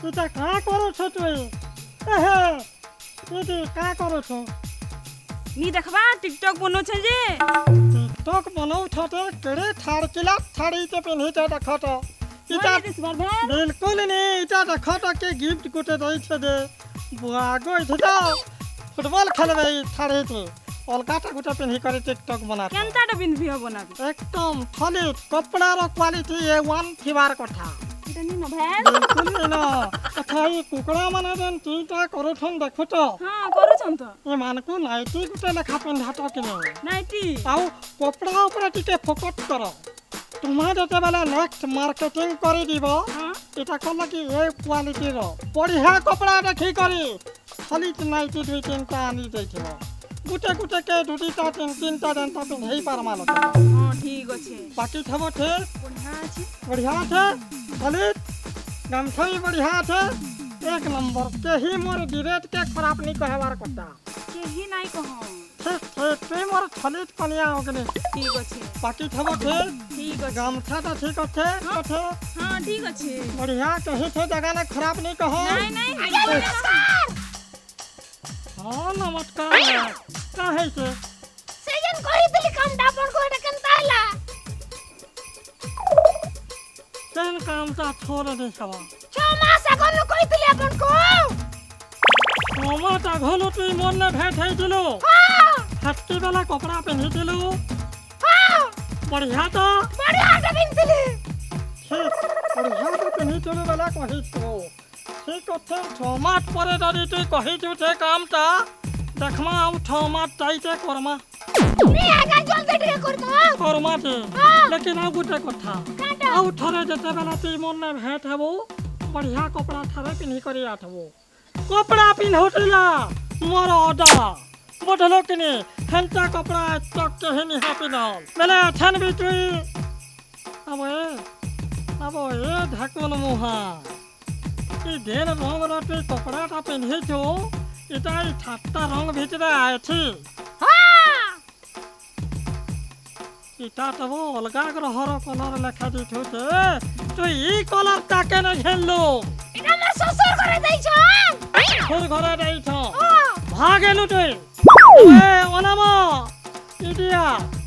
এটা কা করছ তুই এহে এটি কা করছ नी देखबा टिकटॉक बनो छे जे टिकटॉक बनौ छते केड़े थार किला थाड़ी ते पिन्हि ते देखत इटा बिल्कुल नहीं इटा देखत के गिफ्ट गुटे दई छे दे बुआगो इठा फुटबॉल खेलबे थाड़ी ते अलगाटा गुटे पिन्हि करे टिकटॉक बना केनताटा पिन्हि बनाबी एकदम थली कपड़ा रो क्वालिटी A1 थिबार कथा এটা নি না ভাই बिल्कुल ना अच्छा ये कुकड़ा माने देन तीटा करथन देखत हां करछन तो ए मानको नाइटी गुटे लेखा पिन्धात कि नहीं नाइटी आउ कपड़ा ऊपर टिके फोकस करो तुम्हारे जते बेला नेक्स्ट मार्केटिंग करी दिबो एटा कोन कि ए क्वालिटी रो बढ़िया कपड़ा देखि करी खाली नाइटी दुई तीनटा आनी दैथिबो गुटे गुटे के दुटीटा तीनटा देनता पिन्हई पारमा लोक हां ठीक अछि बाकी थबो थे बढ़िया थे खाली गमछई बढ़िया थे एक नंबर के ही मोर डिरेट के खराब नहीं कहवार कथा के ही नहीं कहो ते मोर छलित कनिया होगने ठीक अछि बाकी थबो थे ठीक अछि गमछा तो ठीक अछि कथे हां ठीक अछि बढ़िया कहीं थे जगह ना खराब नहीं कहो नहीं नमस्कार हां नमस्कार काहे से सेजन कहि दिली काम दापन को एटा केनताला तेन काम ता छोड़ दे सब 6 मास अगन कहि दिली अपन को मामा ता घलो तू मन ने भेट है दिलो हां हट्टी वाला कपड़ा पहनी दिलो हां बढ़िया तो बिन दिली ठीक बढ़िया तो पहनी दिलो वाला कहि तो ठीक कथे 6 मास परे दरी तू कहि जो थे काम ता देखमा आउ 6 मास चाइते करमा नी आगा जल्दी ढे कर दो करमा दे लेकिन आ गुटे कथा आउ थरे जते बेला तू मन ने भेट हेबो बढ़िया कपड़ा थरे पिन्हि करी आथबो कपड़ा पिन्हौतिला मोर ऑर्डर बोधलो किने हंता कपड़ा तक के हेनि हापिनल बेला छन बितुई अब ए ढाकन मुहा ई ढेर रंग रटे कपड़ा ता पिन्हि जो इता ई ठाट्टा रंग भितरे आछि हां इटा तबो अलगा ग्रहर कलर लेखा दिथो छे तो ई कलर ताके न घेललो इटा मोर ससुर करे दै छ छोर घरे दै छ भागेलु तई ए ओनामा इडिया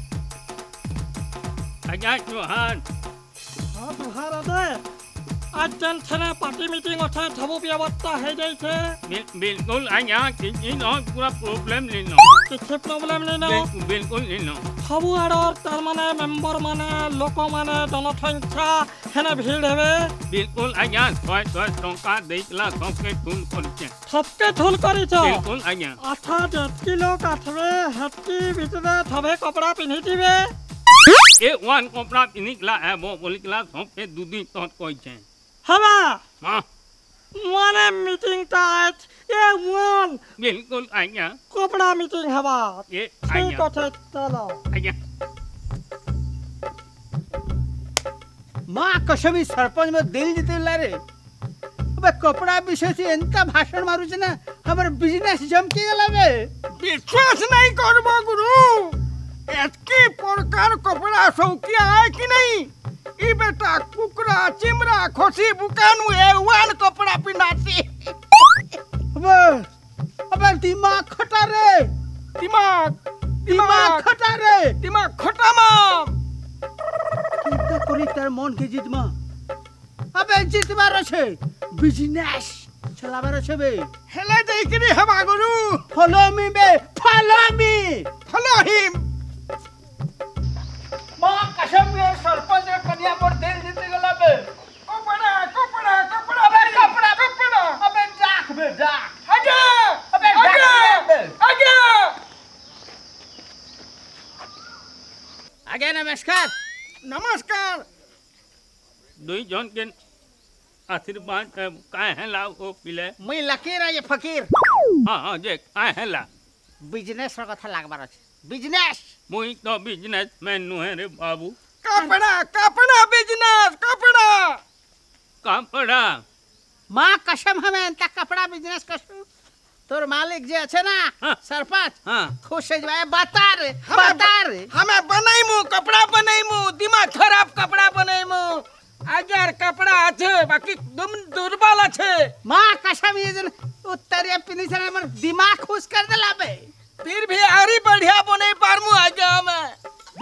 आजा जोहान हां तुहार दे आज जन छने पार्टी मीटिंग अथे थबो व्यवस्था है जाई छे बिल्कुल आजा कि नो पूरा प्रॉब्लम लेनो किछ प्रॉब्लम लेनो बिल्कुल लेनो सबु आडर तार माने मेंबर माने लोक माने जनसंख्या हेने भीड़ हेबे बिल्कुल आजा तो टंका देइला सबके तुल करछे सबके थुल करी छ बिल्कुल आजा आथा 10 किलो काठवे हट्टी भितरे थबे कपड़ा पिन्हि दिबे ए वन कपड़ा पिनिकला है वो बोलिकला सबके दुदी तोत कोइ छे हवा हां माने मीटिंग टाइट ए वन बिल्कुल आजा कपड़ा मीटिंग हवा ये ठीक कथे चलो आजा माँ कसमी सरपंच में दिल जीतेला रे अबे कपड़ा विषय से एंता भाषण मारू छे ना हमर बिजनेस जमके गेला बे विश्वास नहीं करबो गुरु एतकी प्रकार कपड़ा सौकिया है कि नहीं ई बेटा कुकरा चिमरा खोसी बुकानु ए1 कपड़ा पिनाती अबे दिमाग खटा रे दिमाग खटा रे दिमाग खटा माम कितना करी तार मन के जितमा अबे जितबार छे बिजनेस चलाबार छे बे हेले देई कि नहीं हवा गुरु फॉलो मी बे फॉलो मी फॉलो हिम मां कसम में सरपंच के कन्या पर दिल जीत गेला बे कपड़ा अबे कपड़ा अबे डाक बे डाक आजा अबे डाक आजा आगे नमस्कार नमस्कार दुई जन के आशीर्वाद काय है ला ओ पिले मैं लकीर है ये फकीर हां जे काय है ला बिजनेस रो कथा लागबार अछि बिजनेस मुई तो बिजनेस मैन नु है रे बाबू कपड़ा बिजनेस कपड़ा मां कसम हमें एंता कपड़ा बिजनेस कसम तोर मालिक जे छे ना हाँ। सरपंच हां खुश है जाए बता रे हमें बनाइमु कपड़ा बनाइमु दिमाग खराब कपड़ा बनाइमु अगर कपड़ा আছে बाकी दुर्बल আছে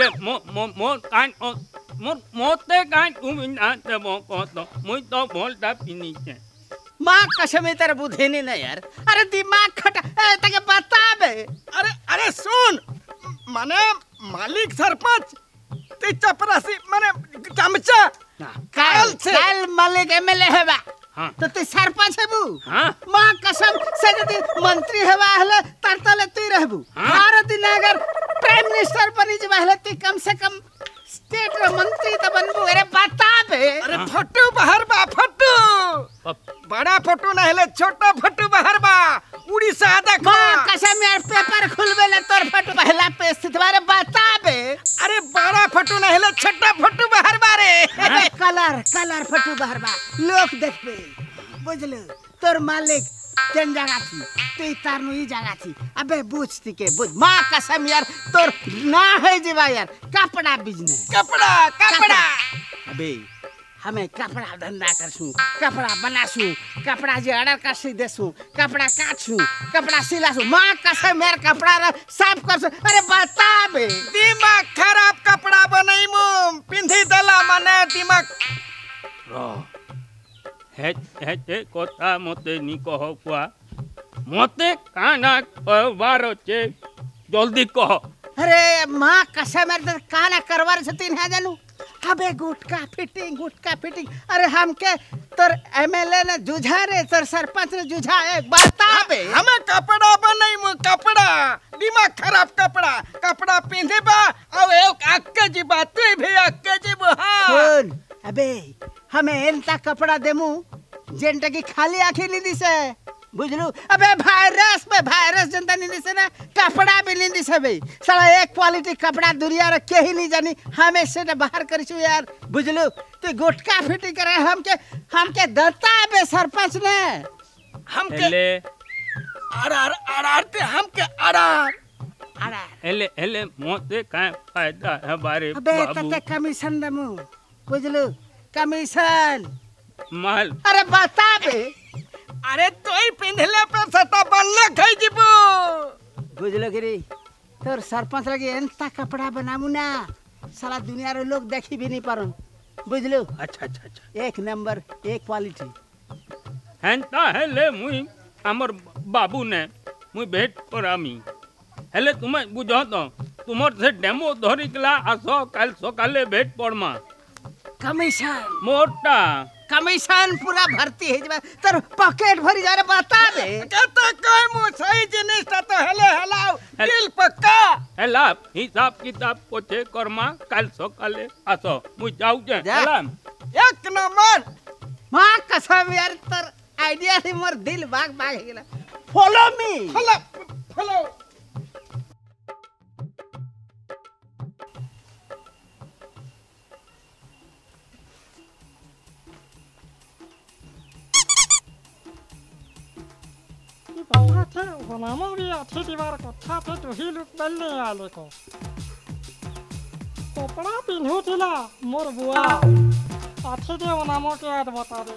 যে মোর কান মোতে কান তুমি না দেব কত মুই তো ভোলটা পিনিছে माँ कसम तेरा बुद्धि नहीं ना यार अरे दिमाग खटा ताके बता बे अरे अरे सुन माने मालिक सरपंच ते चपरासी माने चमचा काल मालिक एमएलए हेबा हाँ। तो तू सरपंच हेबू हाँ। माँ कसम से यदि मंत्री हेबा हले तरतले तू रहबू हाँ। हर दिन अगर प्राइम मिनिस्टर बनी जबा हले तू कम से कम स्टेट रो मंत्री त बनबू अरे बता बे अरे फटू बाहर बा फटू बड़ा फटू ना हेले छोटा फटू बाहर बा उड़ीसा देखो माँ कसम यार पेपर खुलबेले तोर फटू पहला पे स्थित बारे बता बे अरे बड़ा फटू ना हेले छोटा फटू बाहर बा रे कलर कलर फटू बाहर बा लोग देखबे बुझलो तोर मालिक केन जगह थी तू तारनु ई जगह थी अबे बुझती के बुझ माँ कसम यार तोर ना है जीवा यार कपड़ा बिजनेस कपड़ा कपड़ा अबे हमें कपड़ा धंधा करसू कपड़ा बनासू कपड़ा जे ऑर्डर करसी देसू कपड़ा काटसू कपड़ा सिलासू माँ कसम यार कपड़ा साफ करसू अरे बता बे दिमाग खराब कपड़ा बनैमु पिंधी दला माने दिमाग हे কথা মতে নি কহ কুয়া মতে কানা কবার ছে জলদি কহ अरे माँ कसम यार काना करवार छतीन है जानू अबे गुटका फिटिंग अरे हमके तोर एमएलए ने जुझा रे तोर सरपंच ने जुझा एक बता बे हमें कपड़ा बनैमु कपड़ा दिमाग खराब कपड़ा कपड़ा पिंधे बा और एक अक्के जी बात तू भी अक्के जी हां सुन अबे हमें एंता कपड़ा देमु जेंटा की खाली आंखें नहीं दिसे बुझलू अबे वायरस जनता नहीं दिसे ना कपड़ा भी नहीं दिसे बे साला एक क्वालिटी कपड़ा दुनिया रे के ही नहीं जानी हमें से बाहर करिसु यार बुझलू तू गुटका फिटिंग करे हमके दत्ता बे सरपंच ने हमके एले आर ते हमके आर एले मोते का फायदा है बारे अबे बाबू तते कमीशन दमु बुझलू कमीशन माल अरे बता बे अरे तोई पिंधले पे सता बनले खई जीबू बुझलो गिरी तोर सरपंच लगे एंता कपड़ा बनामु ना साला दुनिया रे लोग देखी भी नहीं पारन बुझलो अच्छा एक नंबर एक क्वालिटी हेंता हेले मुई हमर बाबू ने मुई भेट करामी हेले तुमे बुझो तो तुमर से डेमो धरी गला आसो काल सकाले भेट पड़मा कमीशन मोटा कमीशन पूरा भर्ती है जब तर पॉकेट भरी जा रे बता दे कहता कोई मु सही जिनिस तो हेले हलाओ दिल पक्का हेला हिसाब किताब कोचे करमा काल सकाले आसो मुई जाऊ जे जा। सलाम एक नंबर मां कसम यार तर आइडिया से मोर दिल भाग गेला फॉलो मी हेलो बाबा थे वनामो भी अच्छी दीवार को था थे तो ही लुक बल्ले आले को कपड़ा पिन्हू थिला मोर बुआ अच्छी दे वनामो के याद बता दे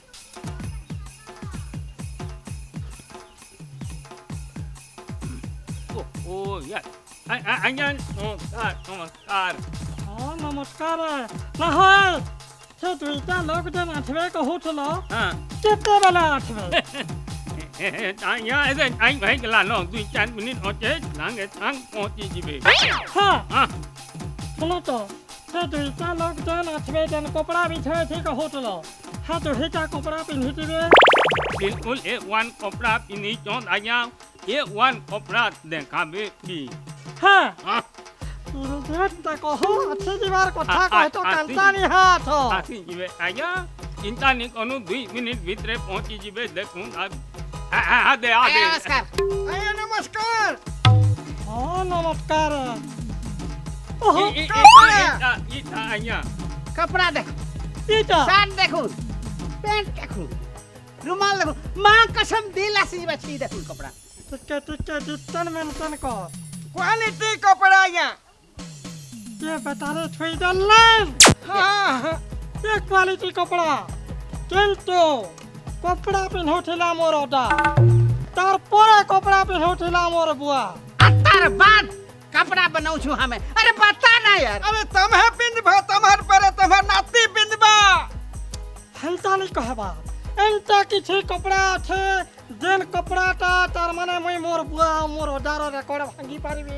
ओ यार आयन नमस्कार हाँ नमस्कार ना है थे दुईटा लोग जन आठवे को होठलो हां कितने बेला आठवे आया ऐसे आई भाई गला नो 2-4 मिनट होचे लांगे थांग पहुंची जीबे हाँ हां सुनो तो थे दुईटा लोग जन आठवे जन कपड़ा बिछे थे को होठलो हाँ तो हिता कपड़ा पिन्ही दिवे बिल्कुल ए वन कपड़ा पिनी चों आया ये वन कपड़ा देखाबे भी हाँ हां इरुदेंता को हो अच्छी दीवार को था को तो कंता नहीं हाथ हो आसी जीबे आया चिंता नहीं कनु 2 मिनट भीतरे पहुंची जीबे देखूं आदे नमस्कार आया नमस्कार हाँ नमस्कार ओहो इता आया कपड़ा देखो इटा शर्ट देखो पैंट देखो रुमाल देखो मां कसम दिल से बची देखो कपड़ा टिके डिस्टन मेंशन को क्वालिटी कपड़ा या ये बता रहे स्वीटरलैंड हां ये क्वालिटी कपड़ा किंतु कपड़ा पिन्हो थिला मोर ओटा तार परे कपड़ा पिन्हो थिला मोर बुआ तार बाद कपड़ा बनाऊ छु हमें अरे बता ना यार अरे तुम्हें पिंदबा तुम्हार पर तुम्हार नाती पिंदबा हेंता नहीं कहबा एंता किछि कपड़ा छे जेन कपड़ाटा तार माने मुई मोर बुआ मोर ओडार रेकर्ड भांगी पारिबी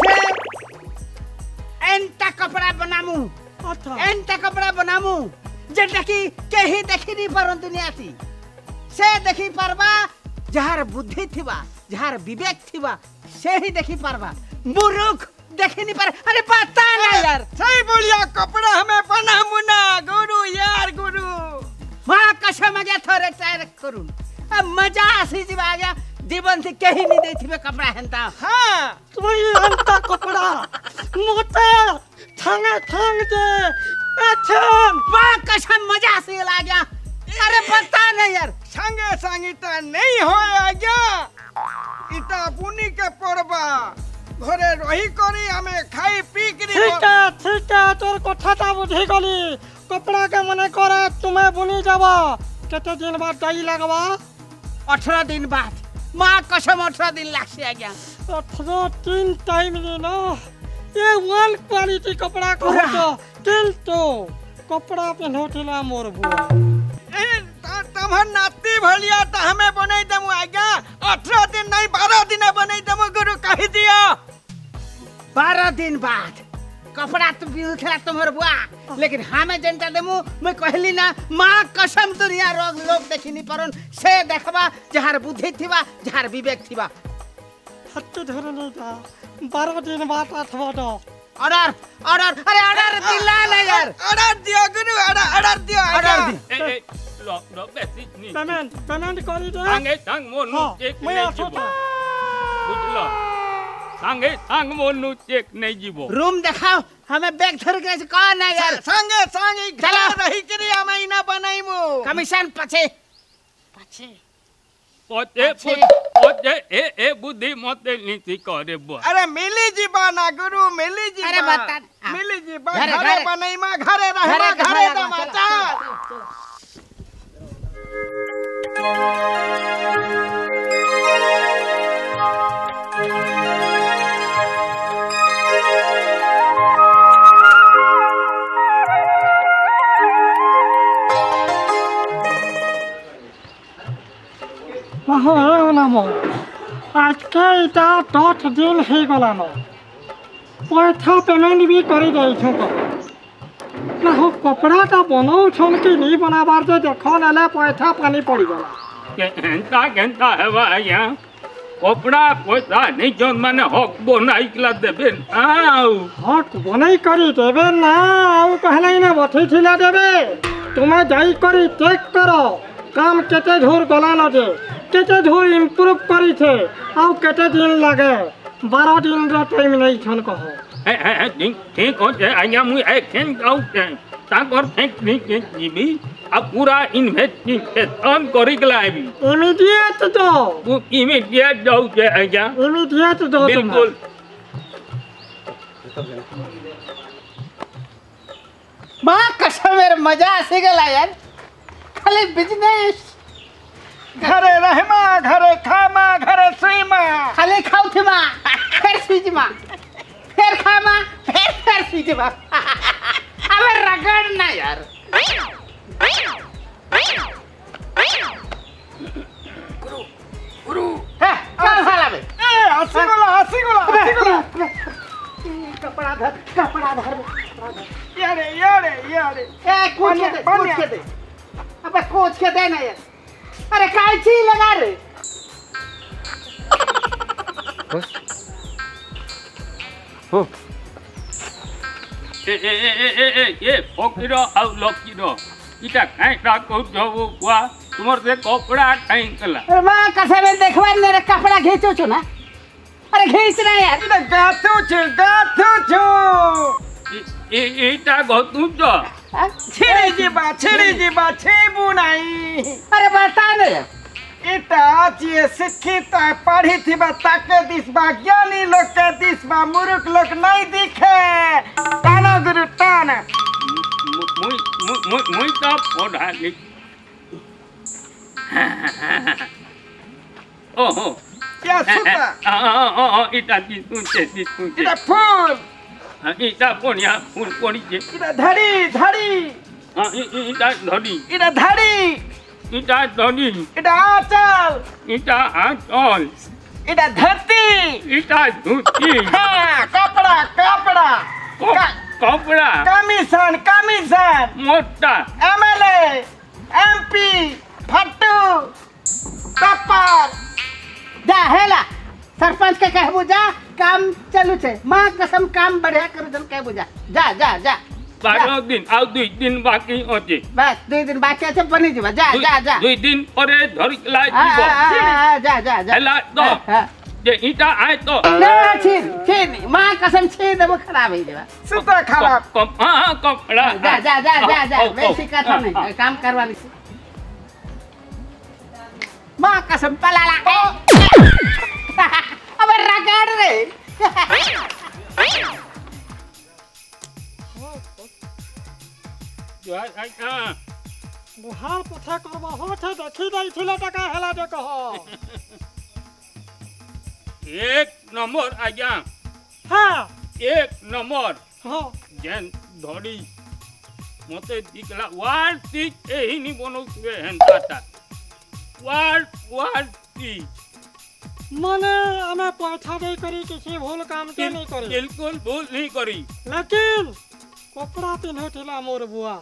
एंता कपड़ा बनामु अच्छा एंता कपड़ा बनामु जेटा की केही देखि नहीं परंतु नियासी से देखि परबा जहार बुद्धि थिबा जहार विवेक थिबा से ही देखि परबा मूर्ख देखि नहीं पर अरे पता ना यार सही बोलिया कपड़ा हमें बनामु ना गुरु यार गुरु मां कसम आ गया थोड़े टायर करू अब मजा आसी जीव आ गया जीवन से कहीं नहीं दे थिबे कपड़ा हेंता हां तुई अंता कपड़ा मोते थांगे थांग दे एथन मां कसम मजा आसी ला गया अरे पता नहीं यार संगे संगीता नहीं होए गया इता पुनी के परबा घरे रही करी हमें खाई पी करी ठीक है तोर कथाटा बुझी गली कपड़ा के मने करे तुम्हें बुनी जावा केते दिन बाद दाई लगवा 18 दिन बाद मां कसम 18 दिन लागसे आ गया 18 दिन टाइम ले ना ये वन क्वालिटी कपड़ा को तो किंतु कपड़ा पहनो थिला मोर बुआ तुम्हार नाती भलिया त हमें बनाई दमु आज्ञा 18 दिन नहीं 12 दिन बनाई दमु गुरु कहि दिया 12 दिन बाद कपड़ा तो बिल खेला तुम्हार बुआ लेकिन हमें जनता देमु मैं कहली ना मां कसम दुनिया लोग देखि नहीं परन से देखबा जहार बुद्धि थिबा जहार विवेक थिबा हत्ते धरे नहीं था 12 दिन बाद अथवा दो ऑर्डर ऑर्डर अरे ऑर्डर दिला ना यार ऑर्डर दियो गुरु ऑर्डर दियो ऑर्डर दी ए लो बेसी नी पेमेंट करी दे सांगे सांग मोनु चेक मैं नहीं आछो जीवो बुझलो सांगे सांग मोनु चेक नहीं जीवो रूम दिखाओ हमें बैग धर के कौन है यार संगे संगे चलो। घर रही करी हमें इना बनाईमु कमीशन पछे पछे पोचे ए बुद्धि मते नीति करे बुआ अरे मिली जीबा ना गुरु मिली जीबा अरे बता मिली जीबा घरे, घरे घरे। बनाईमा घरे रहमा घरे, घरे घरे, दमाचा हो नाम आज के इटा 10 दिन हे गला न पैसा पेमेंट भी करी दई छु ना हो कपड़ा का बनाऊ छन कि नहीं बनाबार जे देखो नले पैसा पानी पड़ी गला केंता हेवा या कपड़ा पैसा नहीं जोन माने हक बनाई कला देबे आउ हक बनाई करी देबे ना आउ कहले ना बथई थिला देबे तुम्हें जाई करी चेक करो काम केते झोर गला न दे केते झोर इम्प्रूव करी थे आउ केते दिन लागे 12 दिन रो टाइम नहीं छन कहो ठीक हो जाए आया मुई एक्शन गाउ के ताकर टेक्निक के जीबी अब पूरा इन्वेस्टिगेशन करी के लाइबी इमीडिएट दो वो इमीडिएट जाऊ जे आया इमीडिएट दो बिल्कुल मां कसम मेरे मजा आसे गला यार खाली बिजनेस घरे रहमा घरे खामा घरे सीमा खाली खाऊ थे मां फिर सीज मां फिर खामा फिर सीज मां अबे रगड़ ना यार गुरु है कौन साला बे ए हसी गोला कपड़ा धर यारे ए कोच के दे अबे कोच के दे ना यार अरे काय चीज लगा रे ए फकीरो आउ लकीरो इटा काई ता को जबो कुआ तुमर से कपड़ा काई कला अरे मां कसम देखवा ने कपड़ा घीचो छ ना अरे घीच ना यार इटा गाथू छु इटा गतु जो छिड़ी जीबा छेबू नहीं अरे बता ना यार इटा जे शिक्षित पढ़ी थी ताके दिसबा ज्ञानी लोग के दिसबा मूर्ख लोग नहीं दिखे ताना गुरु ताना मुई तो पढ़ा लिख ओहो या सूता इटा दी तुंचे इटा फूल इटा पोनिया फूल पोनी जे इटा धड़ी इटा धड़ी इटा धड़ी इटा धड़ी इटा आंचल इटा आंचल इटा धरती इटा धोती हाँ कपड़ा कपड़ा कमीशन मोटा एमएलए एमपी फट्टू कप्पर जा हेला सरपंच के कहबू जा काम चलू छे मां कसम काम बढ़िया करू जन कहबू जा जा जा जा 12 दिन आउ 2 दिन बाकी होचे बस 2 दिन बाकी আছে बनी जीवा जा जा जा 2 दिन परे धरिकला हाँ, जीवो हाँ, जा जा जा हेला तो हाँ। जे इटा आए तो ना छीन मां कसम छीन देबो खराब हो जावा सूता खराब हां कपड़ा जा जा जा जा जा बेसी कथा नहीं काम करवानी छे मां कसम पलाला अबे रगड़ रे जो हां बुहार पथा करबा होथे देखि दैथिले टका हेला दे कह एक नंबर आज्ञा हाँ 1 नंबर हाँ जेन धड़ी मते दिखला वार ती एही नि बनौतबे हेनता वार ती मने हमें पैसा दे करी किसी भूल काम के नहीं करी बिल्कुल भूल नहीं करी लेकिन कपड़ा पिन्हथिला मोर बुआ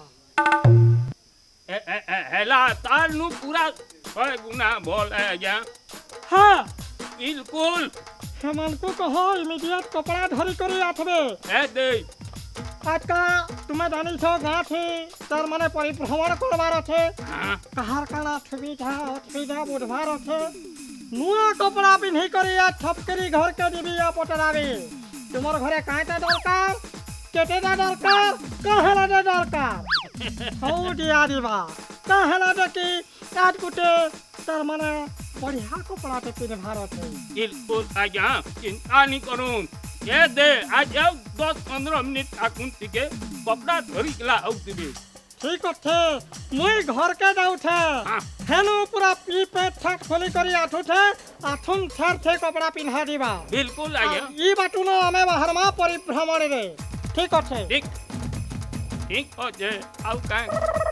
हेला तार नु पूरा 6 गुना बोल है आज्ञा हाँ बिल्कुल हेमन को कहो इमीडिएट कपड़ा धरी करी आथबे ए दे आज का तुम्हें जानी छो गाथी तार माने परिभ्रमण करबार আছে हां कहार काना सुविधा बुधवार আছে नुआ कपड़ा पिन्ही करी आ छपकरी घर के दिबी आ पटराबी तुमर घरे कायटा दरकार केटेदा दरकार कहेला दे दरकार हौ दिया दिबा कहेला दे की काट कुटे तार माने बढ़िया कपड़ा ते पिन्हबार আছে बिल्कुल आज्ञा चिंता नहीं करूं ये दे आज 10-15 मिनट आकुन के कपड़ा धरी कला आउतबे ठीक है मुई घर के जाउथे हेनु पूरा पी पे ठक खोली करी आठुथे आठुन थर थे कपड़ा पिन्हा दिबा बिल्कुल आज्ञा ई बाटुनो हमें बाहर मा परिभ्रमण रे ठीक है ठीक हो जे आउ का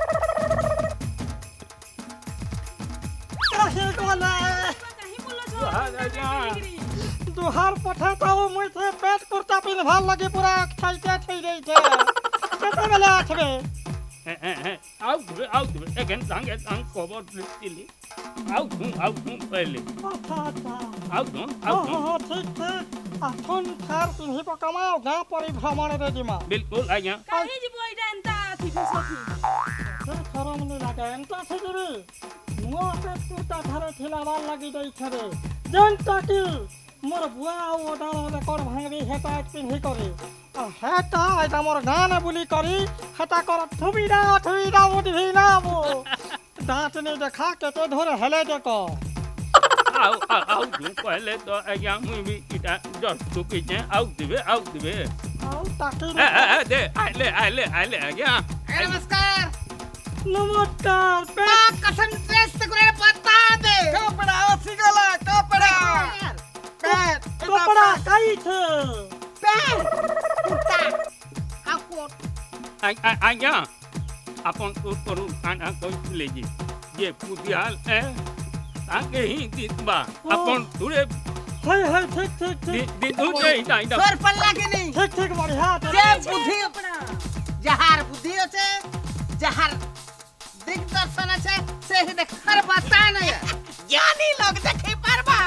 कहे कोले कहीं बोलो छो आज्ञा दुहार पठा ताऊ मुई थे पेट कुर्ता पिन्हवार लगे पूरा खाइते થઈ गई थे केते बेला आठबे आउ एगेन संगे संग खबर दिली आउ पहले अच्छा आउ हाँ ठीक है आठुन थर पिन्ही पकमाओ गा परिभ्रमण रे दिमा बिल्कुल आज्ञा कहीं जी बोई डंता थी सखी खरम नहीं लगे एंता से रे मुआ पेट कुर्ता धरे थिलावार लगी दई छरे जनता की मोर बुआ ओ डालो दे कर भांगरी हेता पिन्ही करी आ हेता आइता मोर गाना बुली करी हेता कर थुबिदा उठबी ना बो दांत ने देखा केते धरे हेले दे को आउ पहले तो आज्ञा मुई भी इटा जस्ट टुकी जे आउ दिबे आउ ताकी दे आइले आज्ञा नमस्कार नमस्कार मां कसम ड्रेस से करे बता दे कपड़ा सिगला कपड़ा कपड़ा काई थे पैंट कुर्ता आ कोट आज्ञा अपन तो करू खाना कोई लेजी ये पुदियाल है ताके ही दितबा अपन तुरे हाय ठीक दिदु जे इटा सर पल्ला के नहीं ठीक बढ़िया जे बुद्धि जहार बुद्धि আছে जहार दिग्दर्शन আছে से ही देखर बता नहीं ज्ञानी लोग देखि पारबा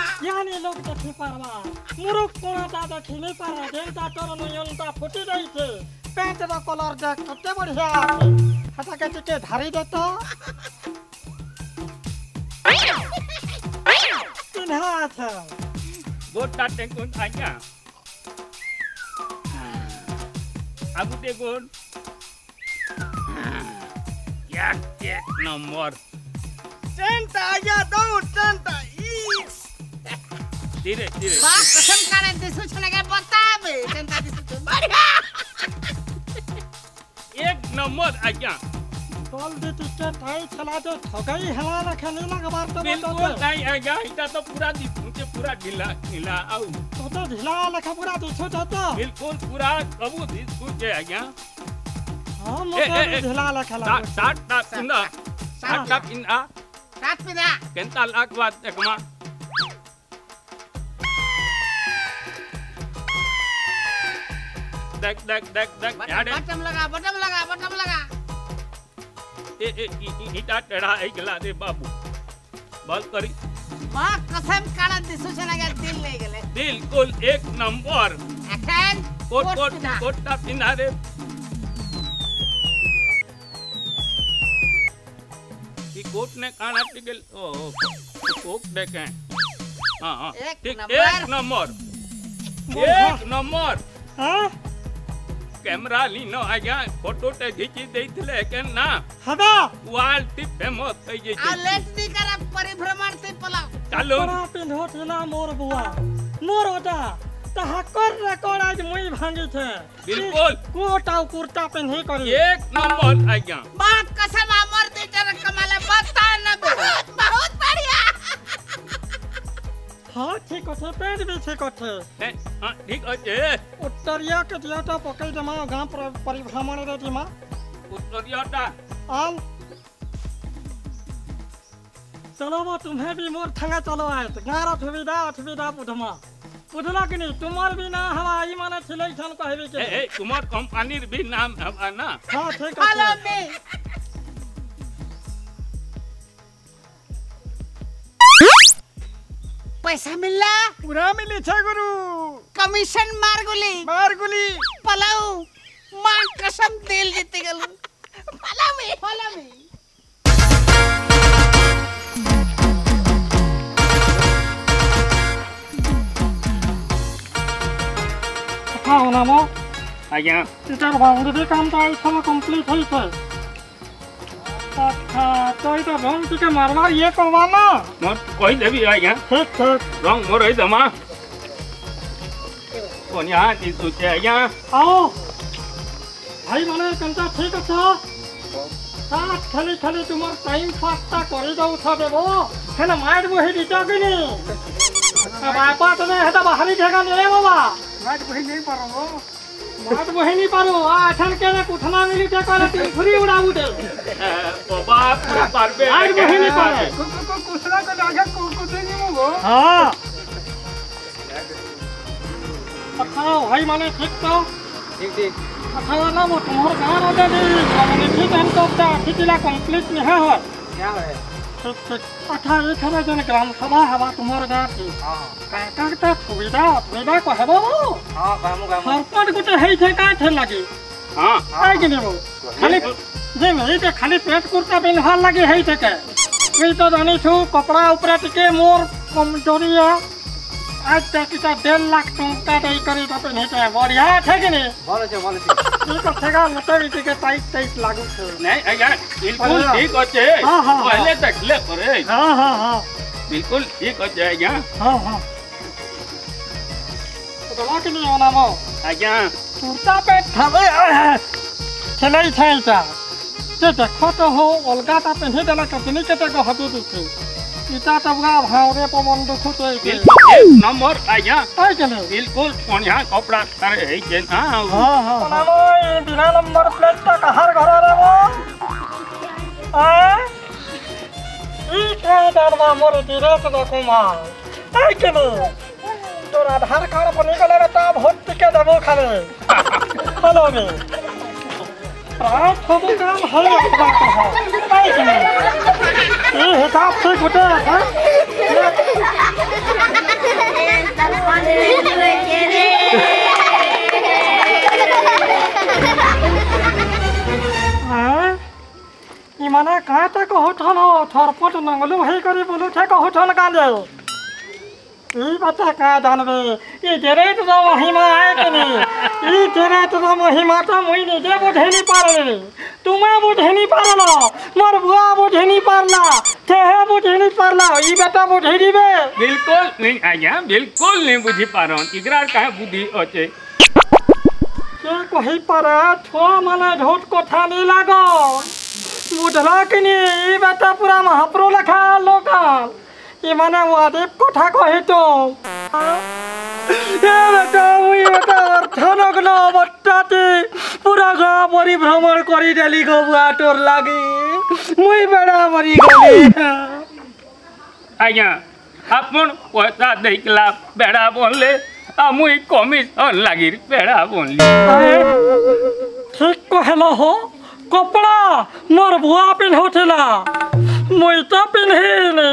मुरुख कोना दादा खिले पारा जेंता तोर नयनता फुटी रही थे पेंट रो कलर देख कते बढ़िया আছে हटा के टिके धारी देता पिन्हा था गोटा टेकुन आज्ञा आगु टेकुन एक नंबर टेंटा या दो टेंटा इस धीरे बात कसम करे दिसु छने के बताबे जनता दिसु बढ़िया एक नंबर आज्ञा बोल दे टिकट आई चला दे ठगाई हला रखे नहीं लगबार तो बिल्कुल नहीं आज्ञा इटा तो पूरा जे पूरा ढीला ढीला आउ तो ढिला लेखा पूरा दिसो तो बिल्कुल पूरा सबू दिसु जे आज्ञा हां मते ढिला लेखा लागो सात पिंदा सात पिना केंता लाख बात देखमा देख याडे बटम लगा ए ईटा टेढ़ा आई गला रे बाबू बल करी मां कसम काला दिसु छना के दिल ले गेले बिल्कुल एक नंबर एखन कोट पिना रे ई कोट ने काना टिकल ओ कोक देखे हां एक नंबर हां कैमरा लीनो आज्ञा फोटो टे खींची देइथले के ना हबा क्वालिटी फेमस થઈ जे आ लेट दी कर परिभ्रमण से पलाओ चलो बड़ा पिंधो थिला मोर बुआ मोर ओटा तहा कर रेकॉर्ड आज मुई भांगी छे बिल्कुल कोटा कुर्ता पिन्ही करी एक नंबर आज्ञा बात कसम अमर तेटर कमाले बता न बहुत बढ़िया हां ठीक है पेट भी ठीक है हां ठीक है उत्तरिया के दियाटा पकई जमा गांव पर परिभ्रमण रे दिमा उत्तरियाटा आल चलो वो तुम्हें भी मोर थंगा चलो आए गारा सुविधा पुधमा पुधला कि नहीं तुम्हार भी ना हवा ई माने छिलै छन कहबे के ए तुम्हार कंपनीर भी नाम हवा ना हां ठीक है हेलो में पैसा मिलला पूरा मिली छे गुरु कमीशन मार गुली पलाऊ मां कसम दिल जीत गेलु फला में हां नामो आज्ञा इतार बाउंड्री काम तो सब कंप्लीट होई छे अच्छा तो ई तो रंग टिके मारवा ये करवाना मत कोई देबी आज्ञा ठीक रंग मोर है दमा कोनिया ती सुचे आज्ञा आओ भाई माने कंता ठीक छ साथ खाली तुम्हार टाइम फास्टा करी दउ छ देबो हेना मार बही दिता कि नी बापा तने हेता बाहरी जगह ने बाबा मार बही नहीं पारो आ अठन के ने कुठना मिली ते करे तीन फुरी उड़ाऊ दे बाबा पूरा पारबे मार बही नहीं पारे कुसरा को लागे कुसे नहीं मगो हां अच्छा भाई माने ठीक तो ठीक अच्छा ना वो तुम्हार गान होते नहीं माने ठीक हम तो किला कंप्लीट नहीं है क्या है ठीक अच्छा ये खरा जन ग्राम सभा हवा तुम्हार गान की हां का सुविधा को हेबो हां काम सरपंच गुटे है थे का थे लगे हां आई कि नहीं वो खाली जे नहीं ते खाली पेट कुर्ता पिनहाल लगे है थे के कोई तो जानी छु कपड़ा ऊपर टिके मोर कमजोरी है आज तक इता 1.5 लाख टका दई करी तो नहीं ते बढ़िया है कि नहीं बोले छे ठीक है मतलब टिके टाइट लागू छे नहीं आज्ञा बिल्कुल ठीक है पहले तक ले परे हां बिल्कुल ठीक है आज्ञा हां तो ला कि नहीं ओना मो आज्ञा कुर्ता पे थबे चलै छै ता जे देखो तो हो अलगा ता पिन्ही देला कतनी केते को हबी दिछि इता तबगा भावरे पवन दुखु तो एक नंबर आज्ञा आई चले बिल्कुल बढ़िया कपड़ा तारे है जे ना हां ओनामो बिना नंबर प्लेट ता कहर घर रे वो ई के दरवा मोर दिरत दकुमा आई चले तोर आधार कार्ड बनी गले ता भोट के देबो खाले हेलो में प्राय सब काम है बात है आई चले ये हिसाब से गुटे है ई माने का त कहथन थरपट नंगलु भई करी बोलु छे कहथन काले ई बता का जानबे ई जेरेट द महिमा है कि नहीं ई जेरेट द महिमा तो मुई ने जे बुझेनी पारले तुमे बुझेनी पारला मोर बुआ बुझेनी पारला तेहे बुझेनी पारला ई बेटा बुझे दिबे बिल्कुल नहीं आज्ञा बिल्कुल नहीं बुझी पारो इकरार काहे बुद्धि होचे के कहि पारे छो माने झूठ कथा नहीं लागो बुझला कि नहीं ई बेटा पूरा महाप्रो लखा लोकल ইমানে ওয়াদেব কথা কহিতো এ বেটা মুই বেটা অর্থনগ্ন অবস্থাতে পুরা গা পরিভ্রমণ করি দেলি গো বুয়া তোর লাগি মুই বেড়া মরি গলি আজ্ঞা আপন পয়সা দেখলা বেড়া বললে মুই কমিশন লাগির বেড়া বললি ঠিক কহেল হো কপড়া মোর ভুয়া পিন্ধুছিলা মুই তো পিন্ধিলি